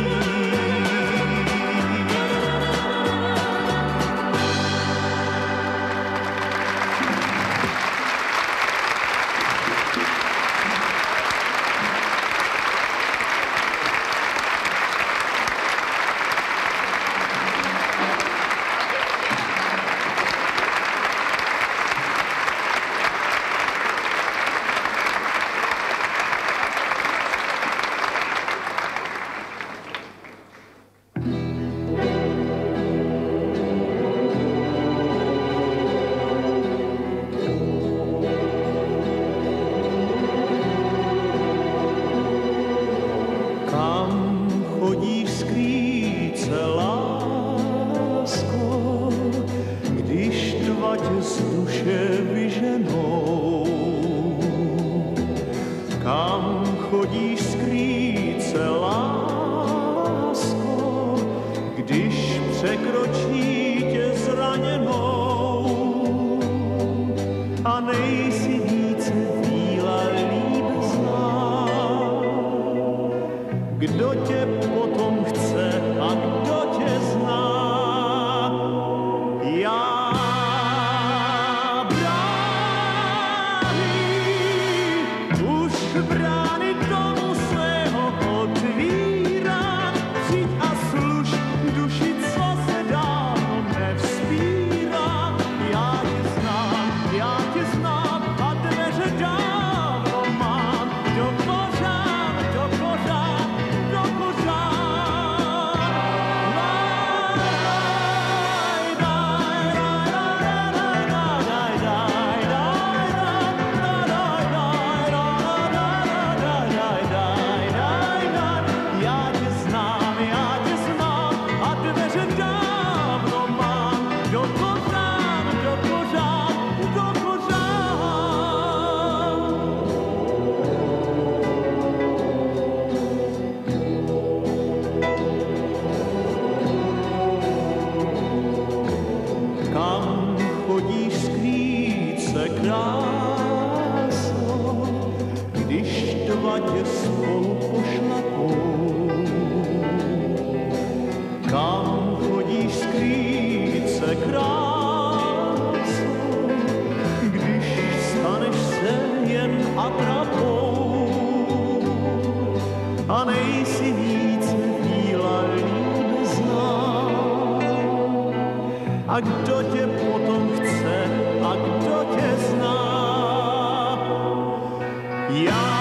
A kdo tě potom chce a kdo tě zná? Já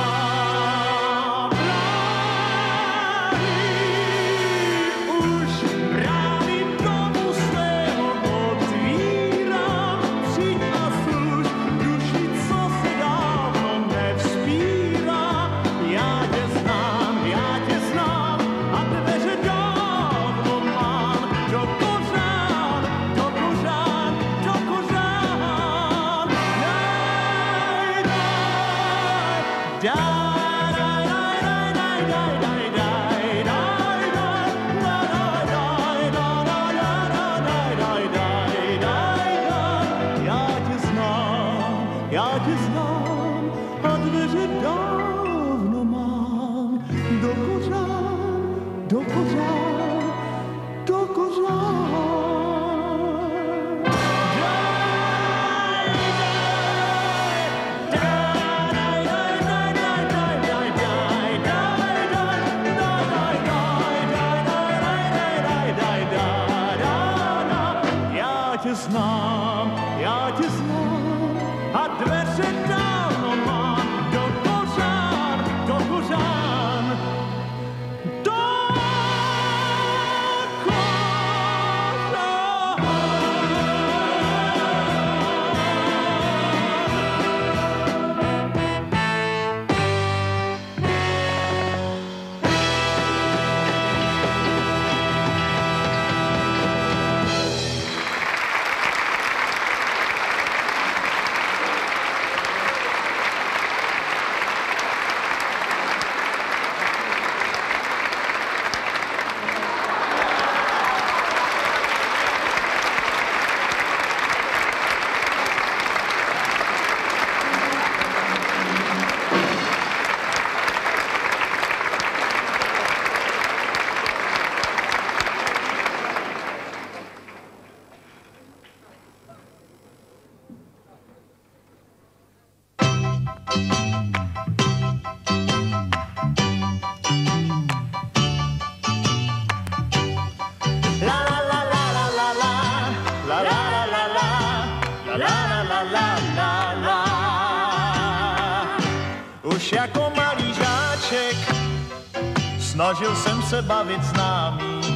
jako malý žáček snažil jsem se bavit známý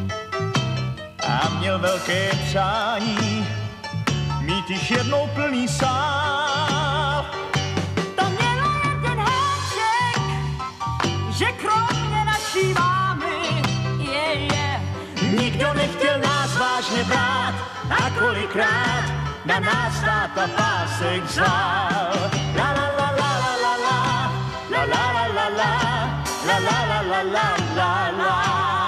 a měl velké přání mít již jednou plný sál. To mělo jeden háček, že kromě naší mámy nikdo nechtěl nás vážně brát a kolikrát na nás táta pásek vzal. La la la la la la la la la la la la la la la la la.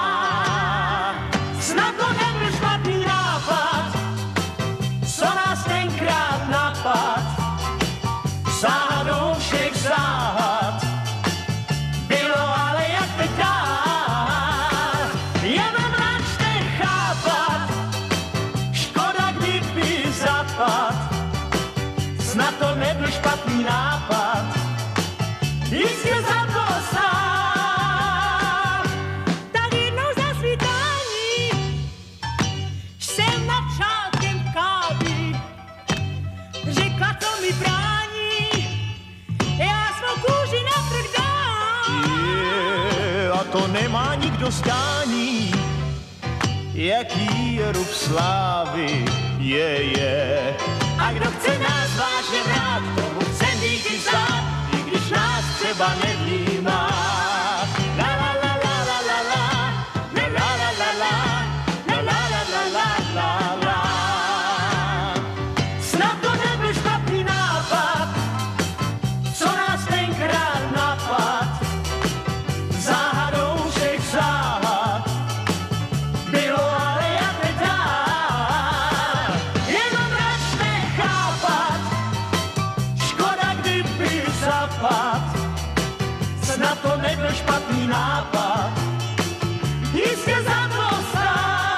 Snad to nebyl špatný nápad, co nás tenkrát napad. Záhadou všech záhad bylo ale jak teď dál. Jenom račte chápat, škoda kdyby zapad. Snad to nebyl špatný nápad, jistě za to stál. Tak jednou za svítání jsem nad šálkem kávy řekla, co mi brání, já svou kůži na trh dám. A to nemá nikdo stání, jaký je rub slávy, je. A kdo chce nás vážně brát, tomu chcem díky vzdát, i když nás třeba nevnímá. La la la la la la la, la la la la la, la la la la la la. Snad to nebyl špatný nápad, co nás tenkrát napad. Záhadou všech záhad bylo ale jak teď dál. Jenom račte chápat, škoda kdyby zapad. Snad to nebyl špatný nápad, jistě za to stál.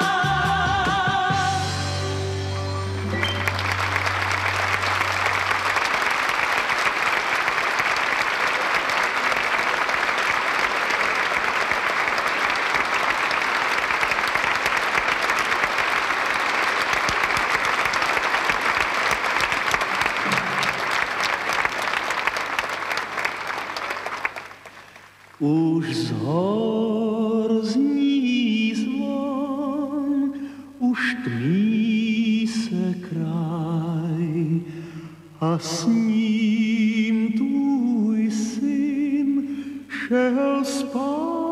Už z hor zní zvon, už tmí se kraj a s ním tvůj syn šel spát.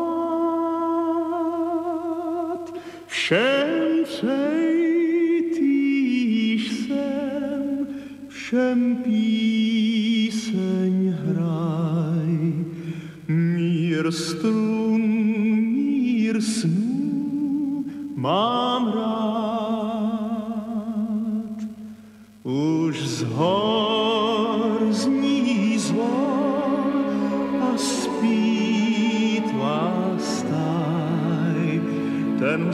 Všem přeji týž sem, všem píseň hraj. Mír strun, mír snů mám rád. Už z hor zní zvon a spí tvá stáj. Ten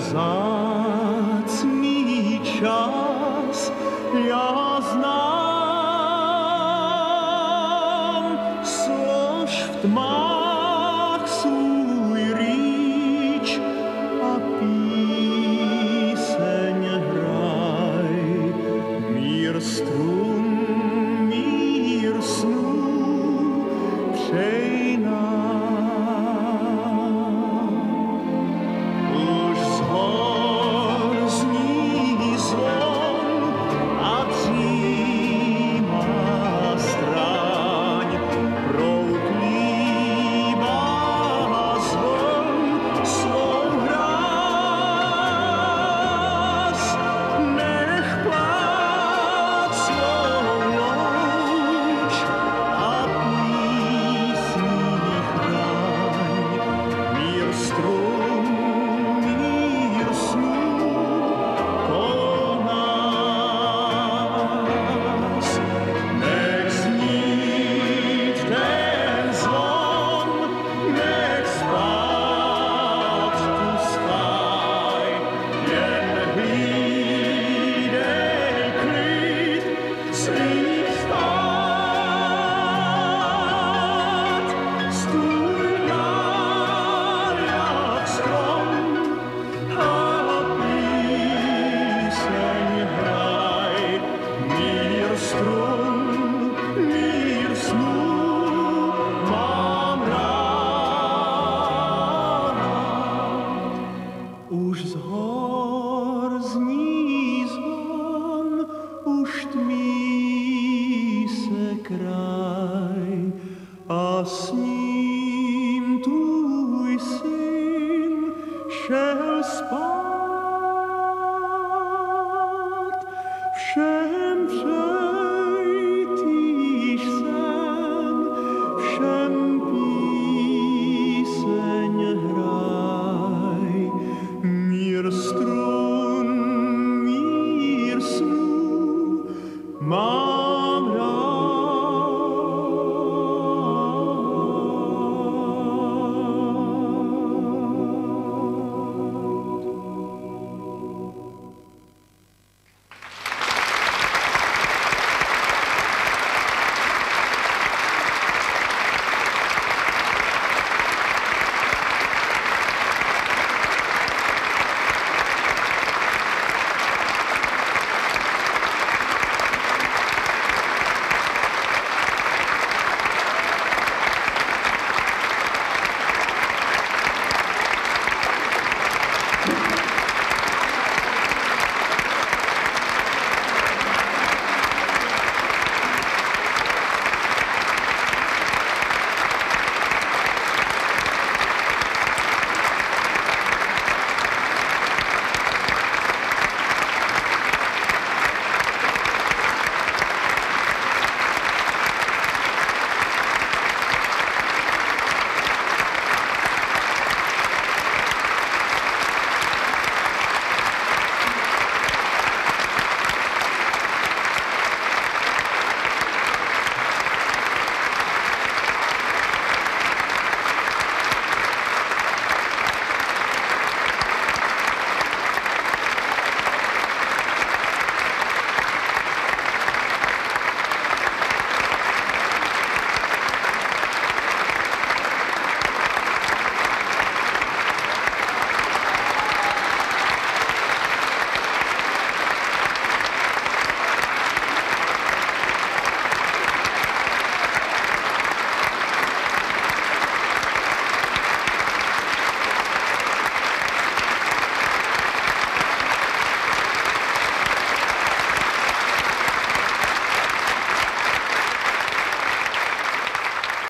vzácný čas já znám. Slož v tmách Všem přeji týž sen, všem píseň hraj. Mír strun, mír snů, má